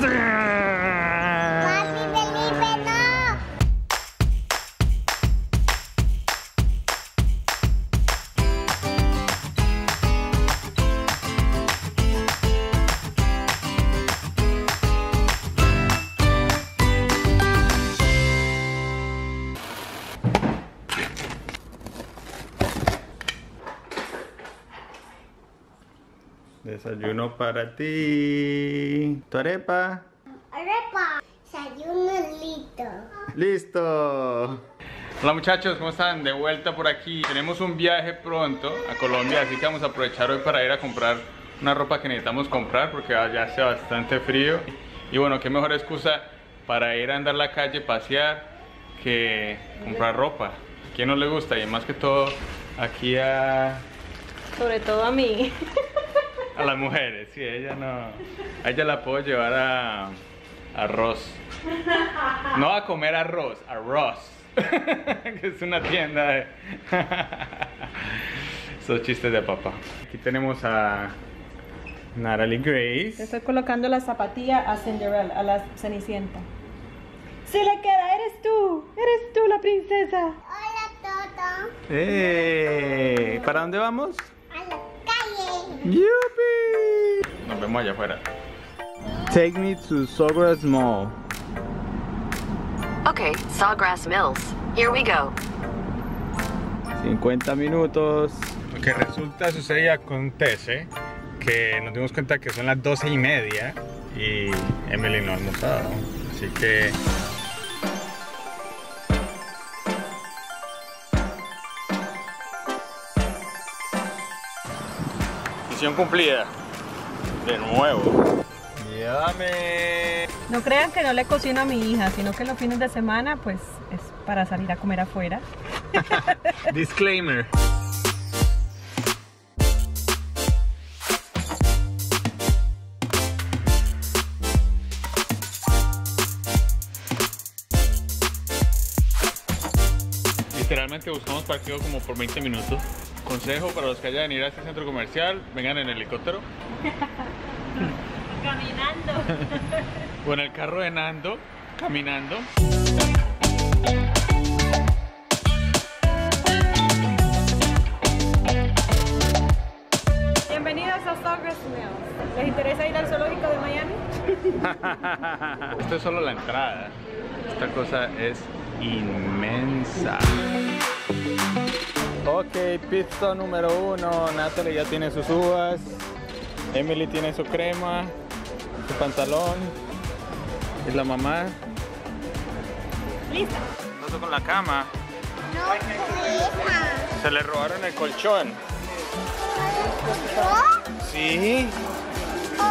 Felipe, no. Desayuno para ti. ¿Tu arepa? Arepa. Desayuno listo. ¡Listo! Hola muchachos, ¿cómo están? De vuelta por aquí. Tenemos un viaje pronto a Colombia, así que vamos a aprovechar hoy para ir a comprar una ropa que necesitamos comprar porque ya hace bastante frío. Y bueno, qué mejor excusa para ir a andar la calle, pasear, que comprar ropa. ¿A quién no le gusta? Y más que todo aquí Sobre todo a mí. a las mujeres, sí, ella no. A ella la puedo llevar a arroz. No a comer arroz, a Ross. Que es una tienda de. Esos chistes de papá. Aquí tenemos a Natalie Grace. Le estoy colocando la zapatilla a Cinderella, a la Cenicienta. ¡Sí le queda! ¡Eres tú! La princesa! Hola, Toto. ¿Para dónde vamos? A la calle. ¡Yupi! Nos vemos allá afuera. Take me to Sawgrass Mall. Okay, Sawgrass Mills. Here we go. 50 minutos. Lo que resulta sucede y acontece que nos dimos cuenta que son las 12:30 y Emily no ha almorzado. Así que misión cumplida. De nuevo. ¡Yame! No crean que no le cocino a mi hija, sino que los fines de semana, pues, es para salir a comer afuera. Disclaimer. Literalmente buscamos parqueo como por 20 minutos. Consejo para los que vayan a ir a este centro comercial, vengan en helicóptero. Caminando. O en el carro de Nando, caminando. Bienvenidos a Sawgrass Mills. ¿Les interesa ir al zoológico de Miami? Esto es solo la entrada. Esta cosa es inmensa. Ok, pizza número 1. Natalie ya tiene sus uvas. Emily tiene su crema, su pantalón. Es la mamá. Lista. ¿Qué pasó con la cama? No, hija. Se le robaron el colchón. ¿No? Sí. Oh.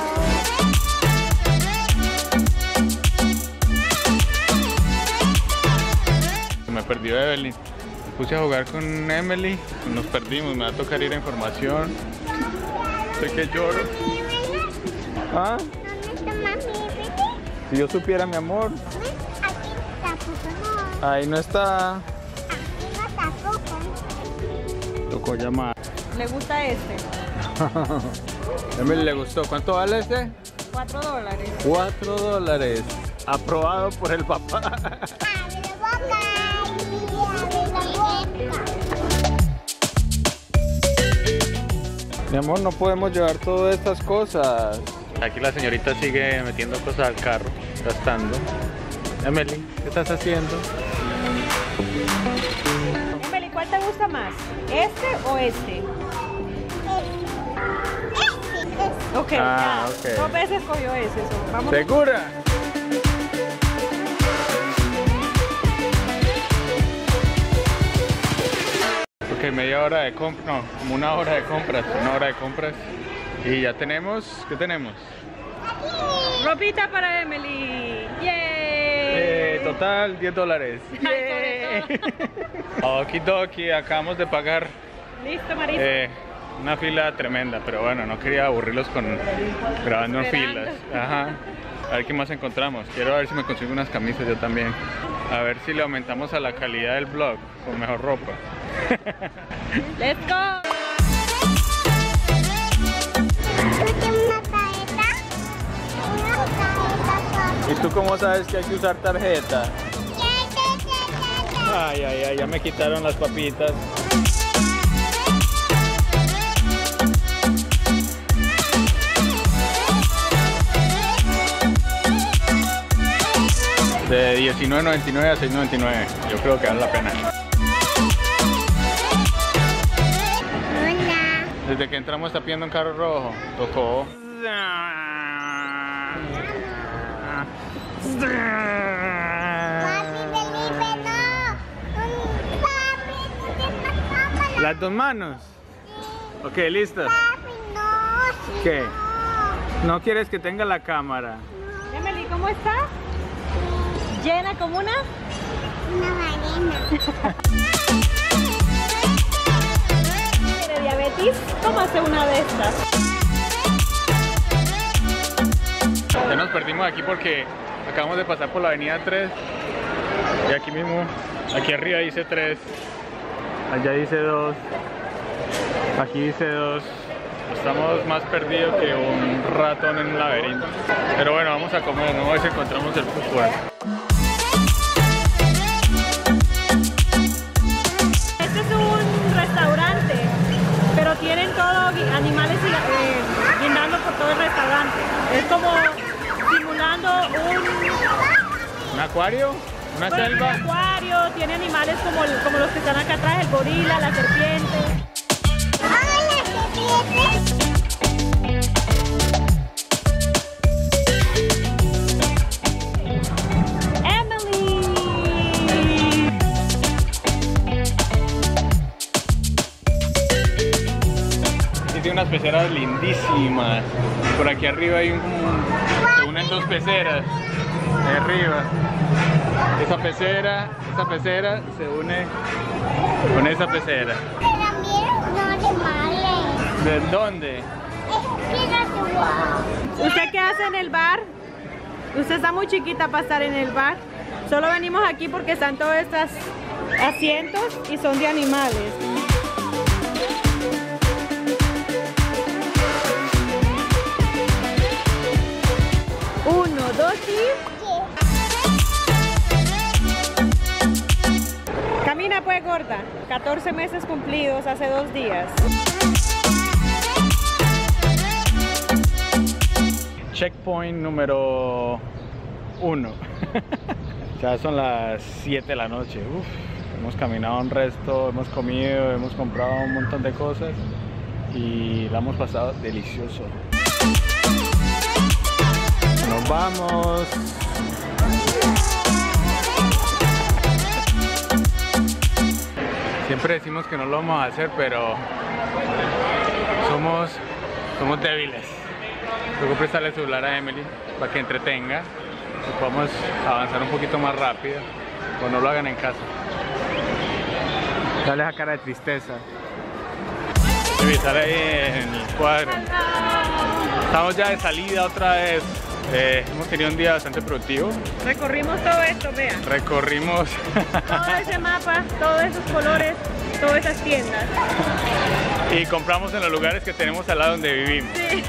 Me perdió Evelyn. Me puse a jugar con Emily. Nos perdimos. Me va a tocar ir a información. Sé que lloro. ¿Ah? ¿Dónde está mami? Si yo supiera, mi amor. Aquí tampoco no. Ahí no está. Aquí no tampoco. Tocó llamar. ¿Le gusta este? Emily le gustó. ¿Cuánto vale este? $4. $4. Aprobado por el papá. Abre la boca. Abre la boca. Mi amor, no podemos llevar todas estas cosas. Aquí la señorita sigue metiendo cosas al carro, gastando. Emily, ¿qué estás haciendo? Emily, ¿cuál te gusta más? ¿Este o este? Ok, Ah, ya. ok. 2 veces cogió ese. Vamos. ¿Segura? Ok, media hora de compras, no, como una hora de compras, y ya tenemos, ¿qué tenemos? Ropita para Emily. ¡Yay! Total, $10. Ay, sobre Okidoki, acabamos de pagar Listo, Marisa. una fila tremenda, pero bueno, no quería aburrirlos grabando en Esperando. filas. Ajá. A ver qué más encontramos. Quiero ver si me consigo unas camisas yo también. A ver si le aumentamos a la calidad del vlog con mejor ropa. Let's go. ¿Tú tienes una careta? Una careta. ¿Y tú cómo sabes que hay que usar tarjeta? Ay, ay, ay, ya me quitaron las papitas. De $19.99 a $6.99. Yo creo que vale la pena. Hola. Desde que entramos está pidiendo un carro rojo. Tocó. Papi, Felipe, no. Papi, ¿qué pasaba? Las dos manos. Ok, listo. Papi, no. Sí, ¿Qué? no. ¿No quieres que tenga la cámara? Emily, ¿cómo estás? ¿Llena como una? Una ballena. ¿Tiene diabetes? Tómase una de estas. Ya nos perdimos aquí porque acabamos de pasar por la avenida 3 y aquí mismo, aquí arriba dice 3, allá dice 2, aquí dice 2. Estamos más perdidos que un ratón en un laberinto. Pero bueno, vamos a comer, ¿no? A ver si encontramos el food court. Este es un restaurante, pero tienen todos animales guindando por todo el restaurante. Es como simulando ¿Un acuario? ¿Una un selva? acuario, tiene animales como los que están acá atrás, el gorila, la serpiente. Hola, serpiente. Tiene unas peceras lindísimas. Por aquí arriba hay se unen dos peceras. Ahí arriba. Esa pecera se une con esa pecera. Pero miren los animales. ¿De dónde? ¿Usted qué hace en el bar? Usted está muy chiquita para estar en el bar. Solo venimos aquí porque están todos estos asientos y son de animales. Uno, dos y... Camina pues, gorda. 14 meses cumplidos hace 2 días. Checkpoint número 1. Ya son las 7 de la noche. Uf, hemos caminado un resto, hemos comido, hemos comprado un montón de cosas y la hemos pasado delicioso. Nos vamos. Siempre decimos que no lo vamos a hacer, pero somos débiles. Luego prestarle el celular a Emily para que entretenga y podamos avanzar un poquito más rápido, o no lo hagan en casa. Dale esa cara de tristeza. Sale ahí en el cuadro. Estamos ya de salida otra vez. Hemos tenido un día bastante productivo. Recorrimos todo esto, vean. Recorrimos Todo ese mapa, todos esos colores, todas esas tiendas. y compramos en los lugares que tenemos al lado donde vivimos. Sí.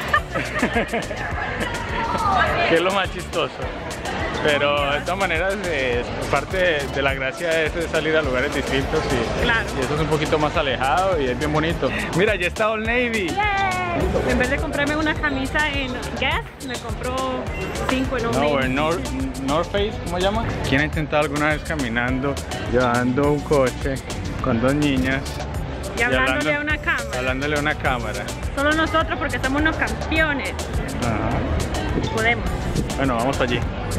Que es lo más chistoso. Pero de todas maneras, parte de la gracia es salir a lugares distintos Claro. y eso es un poquito más alejado y es bien bonito. Mira, ya está Old Navy. Yay. En vez de comprarme una camisa en Guess, me compró 5 en Old No, Navy. en North Face, ¿cómo se llama? ¿Quién ha intentado alguna vez caminando, llevando un coche con 2 niñas? Y hablándole a una cámara. Hablándole a una cámara. Solo nosotros porque somos unos campeones. Ajá. Podemos. Bueno, vamos para allí.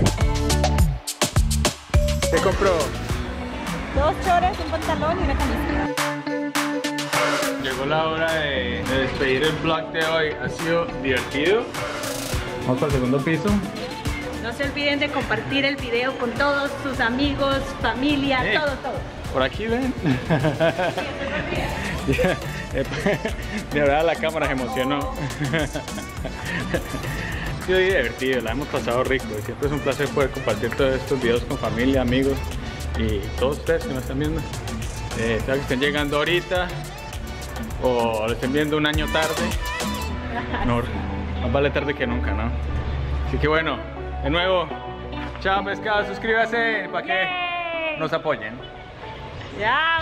¿Qué compró? 2 chores, un pantalón y una camisa. Llegó la hora de despedir el vlog de hoy. Ha sido divertido. Vamos para el segundo piso. No se olviden de compartir el video con todos sus amigos, familia, Sí. todo. Por aquí ven. De verdad la cámara se emocionó. Ha sido divertido, la hemos pasado rico. Siempre es un placer poder compartir todos estos videos con familia, amigos y todos ustedes que nos están viendo. Sea que estén llegando ahorita o lo estén viendo un año tarde. No, más vale tarde que nunca, ¿no? Así que bueno, De nuevo, chao pescado, suscríbase para que Yay. nos apoyen. Ya.